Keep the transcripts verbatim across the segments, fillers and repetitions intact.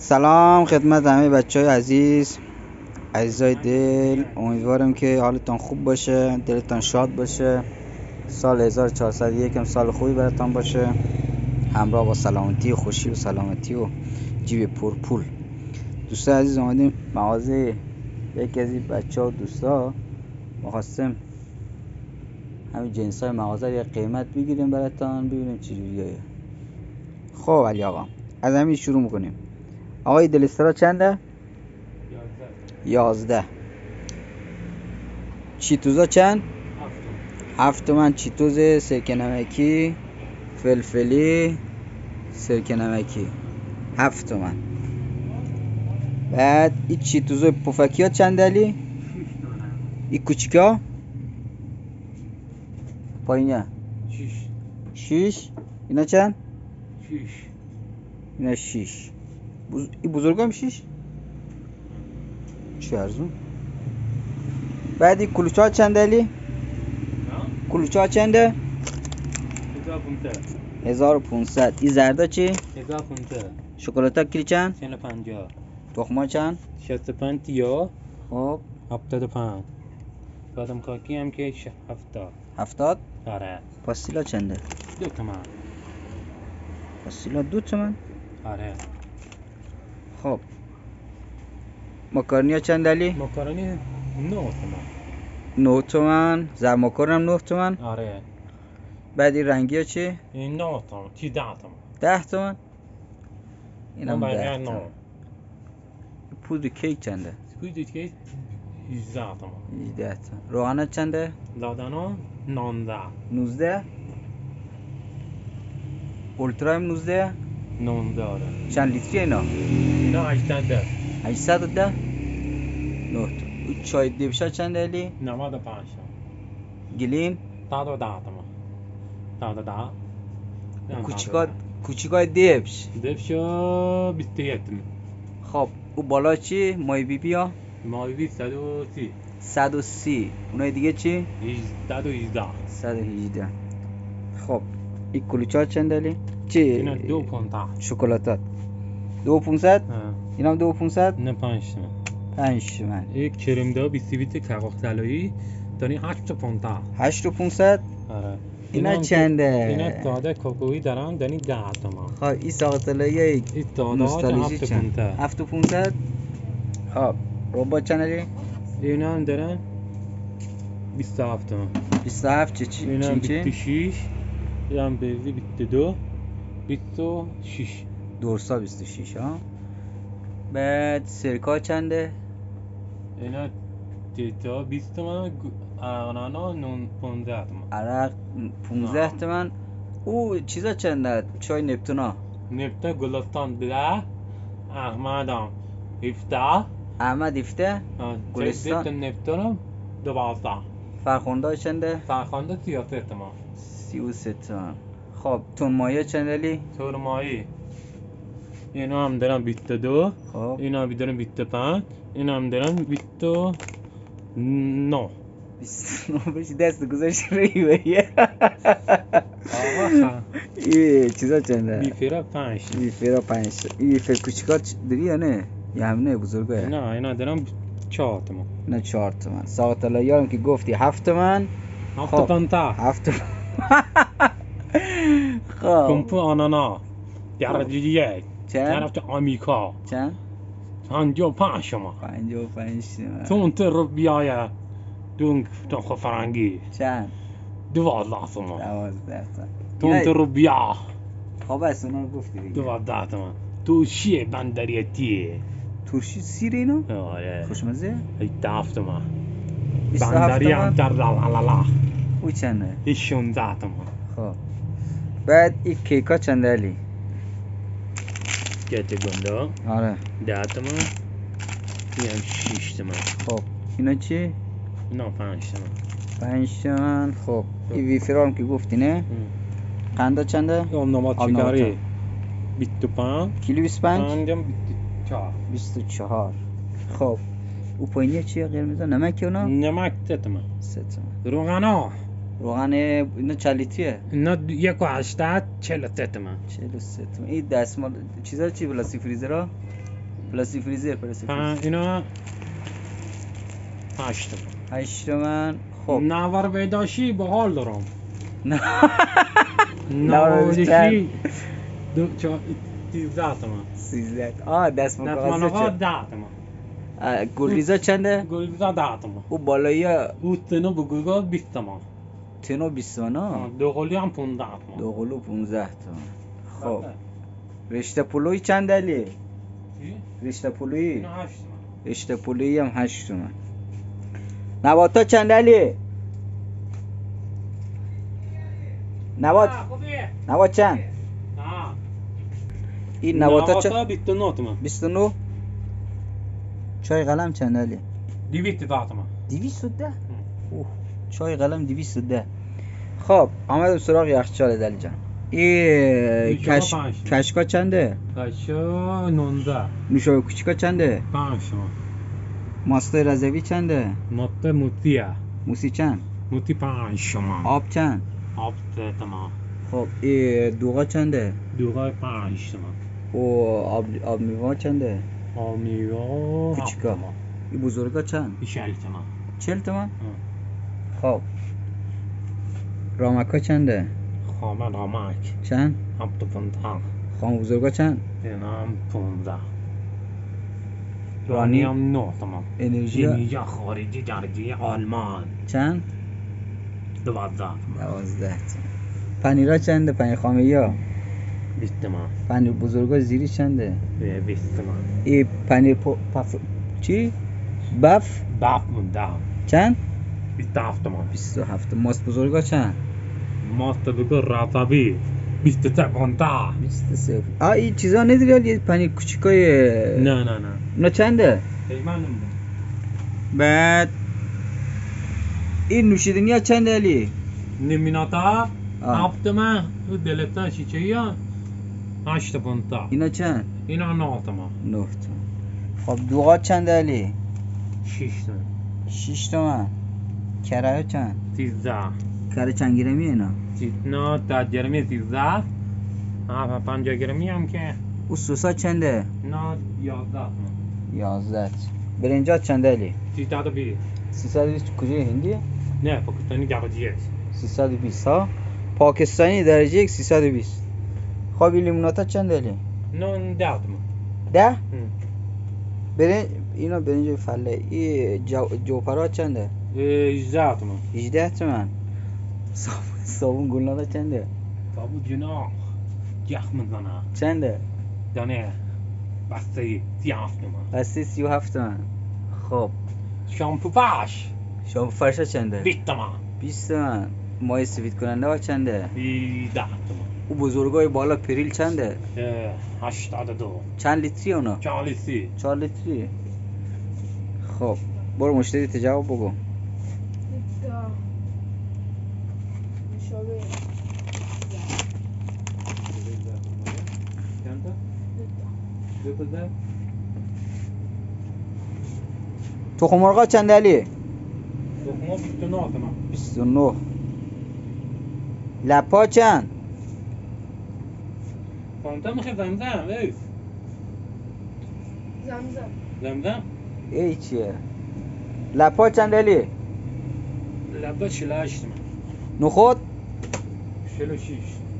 سلام خدمت همه بچه های عزیز عزیزای دل. امیدوارم که حالتان خوب باشه، دلتان شاد باشه، سال هزار و چهارصد و یک هم سال خوبی براتان باشه، همراه با سلامتی و خوشی و سلامتی و جیب پر پول. دوستان عزیز اومدیم مغازه یکی از این بچه ها و دوستا، ما خواستیم همین جنس های مغازه رو یه قیمت بگیریم براتان، ببینیم چجوریه. خب علی آقا از همین شروع میکنیم. آقای دلسترا چنده؟ یازده. چیتوزا چند؟ هفت تومن. چیتوز سرکه نمکی فلفلی سرکه نمکی هفت تومن. بعد این چیتوزا پفکی ها چند علی؟ این کوچیک ها؟ پایینه شیش. شیش. اینا چند؟ شیش. اینا شیش. بز... این بزرگ هم شیش؟ چه ارزون. بعد این کلوچه ها چند علی؟ کلوچه ها چنده؟ هزار و پونصد. این زردا چی؟ هزار و پونصد. شکلاتا کلی چند؟ سی و پنجاه. تخما چند؟ شصت و پنج تیا. خب هفتاد و پنج. بادم کاکی هم که هفتاد. هفتاد؟ آره. پاستیلا چنده؟ دو تومن. پاستیلا دو تومن؟ آره. خب ماکارونی ها چند علی؟ ماکارونی نه تومن. نه تومن. زر ماکارون هم نه تومن؟ آره. بعد این رنگی ها چی؟ این نه تومن. چی ده تومن. ده تومن؟ این هم اون ده بقیه تومن. نه. پودر کیک چنده؟ پودر کیک هجده تومن. هجده تومن. روغن چنده؟ لادانا نانزده. نوزده. اولترا هم نوزده؟ نانزده آره. چند لیتری اینا؟ اینا هشتصد ده. هشتصد و ده؟ نه تومن. این چای دیبشا چنده علی؟ نود و پنج تومن. گلیم؟ صد و ده تومن. صد و ده. کوچیکا کوچیکای دیبش دفشا بیست و یک تومن. خب او بالا چی؟ مای بی بی ها؟ مای بی صد و سی. صد و سی. اونای دیگه چی؟ صد و هجده. صد و هجده. خب این کلوچه ها چند علی؟ چی؟ اینا دو پونصد. شکلاتات دو پونصد؟ این هم دو پونصد؟ نه پنج تومن. پنج تومن. یک کرم دا بیسکویت کاغذ طلایی دانی هشت و پونصد. هشت و پونصد؟ آره. اینا چنده؟ اینا ساده کوکویی دارن دانی ده تومن. خب این ساده طلایی این ساده هفت و پونصد. هفت و پونصد؟ خب ربات چند علی؟ اینا هم دارن بیست و هفت تومن. بیست و هفت. چه چی؟ اینا هم بیست و شش. اینا هم بیزی بیست و دو. بیست و شش. دورسا بیست و شش ها. بعد سرکا چنده؟ اینا تیتا بیست تومن. آنانا نون پونزده تومن. عرق پونزده تومن. او چیزا چنده؟ چای نپتونا؟ نپتون گلستان ده. احمد هم هفته. احمد هفته. گلستان نپتون دوازده. فرخنده چنده؟ فرخنده سی و سه تومن. سی و سه تومن. خب تون مایه چنده لی؟ تون مایه اینا هم دارن بیست و دو. خب اینا هم دارن بیست و پنج. اینا هم دارن بیست و نه. بیست و نه بشی دست گذاشت روی بایه. آقا این چیزا چنده؟ بیفیرا پنج. بیفیرا پنج. این بیفیر کوچیکا داری یا نه؟ یا همینه بزرگه؟ نه اینا دارن چهار تومن. نه چهار تومن. ساقه طلایی هم که گفتی هفت تومن. هفت و پنجاه. هفت تومن. خب کمپو آنانا درجه یک. چند؟ طرف آمریکا چند؟ پنجاه و پنج تومن. پنجاه و پنج تومن. تون تر بیایه دون تخم فرنگی چند؟ دوازده تومن. دوازده تومن. تون تر بیا خب از اونا گفتی دیگه. دوازده تومن. توشی بندریتیه. ترشی سیر اینا؟ آره. خوشمزه؟ هفده تومن. بیست و هفت بندری هم تومن؟ در لالالا. او چنده؟ این شانزده تومن. خب بعد این کیکا چنده علی؟ گته گنده آره ده تومن. این هم شیش تومن. خب اینا چی؟ اینا پنج تومن. پنج تومن. خب این ویفرا هم که گفتی نه؟ قنده چنده؟ آب نبات شکری بیست و پنج. کیلو بیست و پنج؟ پنجم بیست و چهار. بیست و چهار. خب او پایینی چیه قرمز؟ نمک اونا؟ نمک سه تومن. سه تومن. روغنا روغن اینا چلیتیه؟ اینا یک و هشتاد. چهل و سه تومن. چهل و سه تومن. این دستمال چیزا چی پلاستیک فریزرها؟ پلاستیک فریزر پلاستیک فریزر پنج اینا هشت تومن. هشت تومن. خب نوار بداشی باحال دارم. نه نوار بداشی بداشی دو چهار سیزده تومن. سیزده. آه دست دستمال مکازه آقا چه ده تومن. گلریزا چنده؟ گلریزا ده تومن. او بالایی او تنو بگوگا بیست تومن. تنو بیست تومن. دو قلی هم پونزده تومن. دو قلو پونزده تومن. خب بله. رشته پلوی چند علی؟ چی؟ رشته پلوی اینا هشت تومن. رشته پلوی هم هشت تومن. نباتا چند علی؟ نبات آه، خوبیه. نبات چند؟ آه. این نباتا چند؟ نباتا بیست و نه تومن. بیست و نه. چای قلم چند علی؟ دویست و ده تومن. دویست و ده. اوه چای قلم دویست و ده. خب آمدم سراغ یخچال دلی جان. این نوشابه کش پنج. کشکا چنده؟ کشا نونزده. نوشابه کوچیکا چنده؟ پنج تومن. ماستای رضوی چنده؟ ماته موتیه. موسی چند؟ موتی پنج تومن. آب چند؟ آب سه تومن. خب این دوغا چنده؟ دوغای پنج تومن. و آب آب میوه چنده؟ آب میوه هفت کوچیکا. تومن. این بزرگا چند؟ چهل تومن. چهل تومن؟ آه. خب رامکا چنده؟ خامه رامک چند؟ هفت و پونزده. خام بزرگا چند؟ اینا هم پونزده. رانی رانی هم نه تومن. انرژی انرژی خارجی درجه آلمان چند؟ دوازده. دوازده تومن. پنیرا چنده؟ پنیر خامه یا؟ بیست تومن. پنیر بزرگا زیری چنده؟ بیست تومن. این پنیر پو... پف... چی؟ بف؟ بف مونده. چند؟ بیست و هفت تومن. بیست و هفت. ماست بزرگا چند؟ ماست بگو راتبی بیست و سه پونزده. بیست و سه. آه این چیزا نداری ولی پنیر کوچیکای نه نه نه. اونا چنده؟ پیمان نمیدونم. بعد این نوشیدنی ها چنده علی؟ نمیناتا آه. هفت تومن. او دلتا شیچه ها هشت و پونزده. اینا چند؟ اینا نه تومن. نه تومن. خب دوغا چنده علی؟ شش تومن. شش تومن. کره چند؟ سیزده. کره چند گرمی اینا؟ نه تا گرمی سیزده. ها پنجاه گرمی هم که او سوسا چنده؟ نه یازده تومن. یازده. برنجات چنده علی؟ سیصد و بیست. سیصد و بیست کجای هندی؟ نه پاکستانی گوجیه. سیصد و بیست ها. پاکستانی درجه یک سیصد و بیست. خب این لیموناتا چنده علی؟ نه ده تومن. ده؟ برنج اینا برنج فله. این جو... جوپرا چنده؟ هجده تومن. هجده تومن. صابون صابون گلنارا چنده؟ تابو جناح جخ میزنه. چنده؟ دانه بسته سی هفت تومن. بسته سی و هفت تومن. خب شامپو فرش شامپو فرشا چنده؟ بیست تومن. بیست تومن. مایع سفید کننده ها چنده؟ ده تومن. او بزرگای بالا پریل چنده؟ هشتاد و دو. چند لیتری اونا؟ چالیسی. چهار لیتری. خب برو مشتری تجاوب بگو. تخم مرغا چند علی؟ تخمه بیست و نه تومن. بیست و نه. لپا چند؟ فانتا میخوای زمزم ایف زمزم زمزم ای چیه؟ لپا چند علی؟ لبا چهل و هشت تومن. نخود؟ چهل و شش.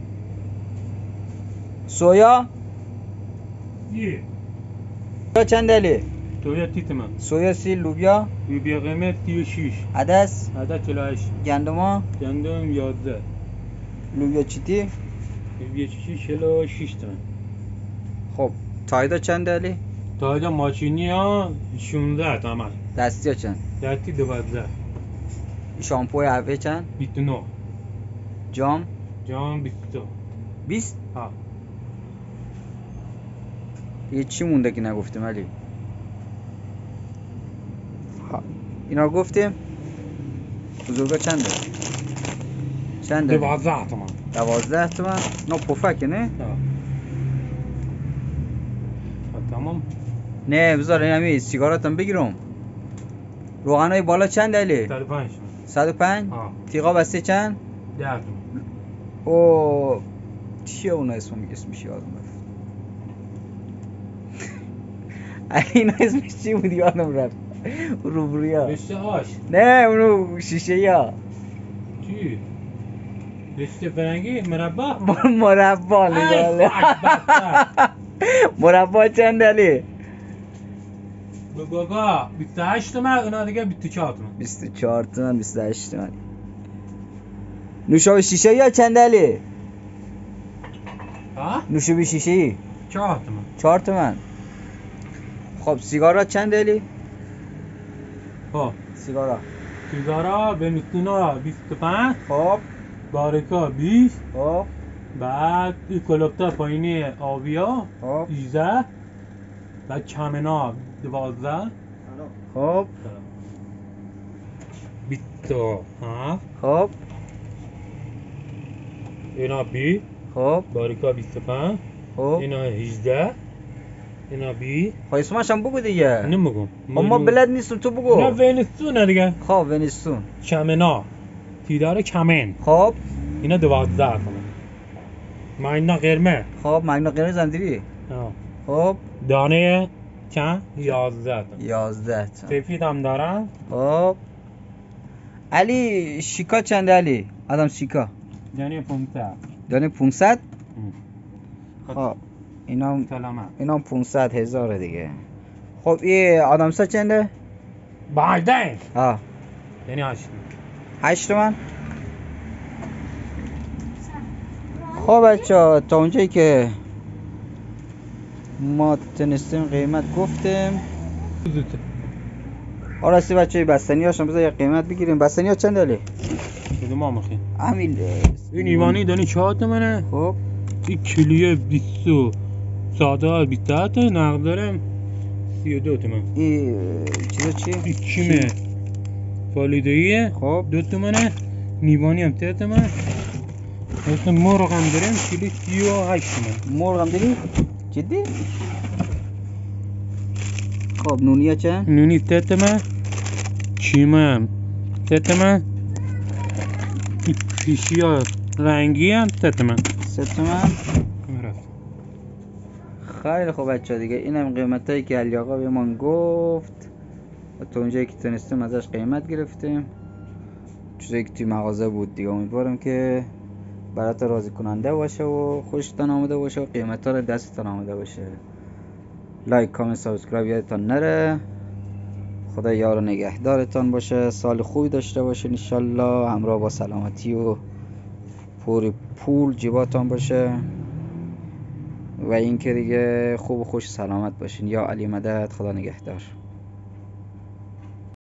سویا؟ یه سویا چند علی؟ تویا تی تومن. سویا سی. لوبیا؟ لوبیا قیمت سی و شش. عدس؟ عدد چهل و هشت. گندما؟ گندم یازده. لوبیا چیتی؟ لوبیا چیشی چهل و شش تومن. خب تایدا چند علی؟ تا اینجا ماشینی ها شانزده تومن. دستی ها چند؟ دستی دوازده. شامپوی قهوه چند؟ بیست و نه. جام؟ جام بیست و دو. بیست؟ ها یه چی مونده که نگفتیم علی؟ ها. اینا گفتیم؟ بزرگا چنده؟ چنده؟ دوازده تومن. دوازده تومن؟ نه پفکه نه؟ ها تمام. نه بذار این همی سیگاراتم بگیرم. روغنای بالا چند علی؟ صد و پنج. صد و پنج؟ ها تیغا بسته چند؟ ده تومن. او چیه اونا اسم اسمش یادم رفت. این اسمش چی بود یادم رفت روبرویا رشته آش نه اونو شیشه یا چی؟ رشته فرنگی مربا مربا ای نگاله خاک بستر. مربا چند علی به بابا بیست و هشت تومن اونا دیگه بیست و چهار تومن بیست و چهار تومن بیست و هشت تومن نوشابه شیشه یا چند علی ها؟ نوشابه شیشه ای چهار تومن چهار تومن خب سیگارا چند علی خب سیگارا سیگارا بنزینا بیست و پنج خب باریکا بیست خب بعد این کلوپتا پایینی آبیا خب هجده بعد چمنا دوازده خب بیست و هفت خب اینا بی خب باریکا بیست و پنج خب اینا هجده اینا بی خب اسمش هم بگو دیگه نمیگم خب ما بلد نیستم تو بگو نه ونستونه دیگه خب ونیستون چمنا تیدار کمن خب اینا دوازده تومن ما اینا قرمه خب مگنا قرمز زندیری آه. خب دانه چند؟ یازده تومن یازده تا سفید هم دارن خب علی شیکا چنده علی آدم شیکا دانه پونصد دانه پونصد خب خب اینا سلامت اینا پونصد هزاره دیگه خب این آدم سا چنده بایدن ها یعنی هشت هشت تومن خب بچه ها تا اونجایی که ما تونستیم قیمت گفتیم آراستی بچه های بستنی هاشون بذار یه قیمت بگیریم بستنی ها چند علی؟ بده ما مخیم همین این ایوانی دانی چهار تومنه خب این کلیه بیست و ساده بیست و هفت نقد دارم سی و دو تومن این چیزا چی؟ این کیمه فالیدهیه خب دو تومنه نیوانی هم ته تومن مثل مرغ هم داریم کلی سی و هشت تومن مرغ هم داری؟ جدی؟ خب نونیه چند؟ نونی ته تومن کیمه هم ته تومن این پیشی ها رنگی هم ته تومن سه تومن خیلی خوب بچه ها دیگه این هم قیمت هایی که علی آقا به من گفت و تا اونجایی که تونستیم ازش قیمت گرفتیم چیزایی که توی مغازه بود دیگه امیدوارم که برات راضی کننده باشه و خوشتان آمده باشه و قیمت ها رو دستتان آمده باشه لایک کامنت سابسکرایب یادتان نره خدا یار و نگهدارتان باشه سال خوبی داشته باشین انشالله همراه با سلامتی و پوری پول جیباتان باشه و این که دیگه خوب و خوش سلامت باشین یا علی مدد خدا نگهدار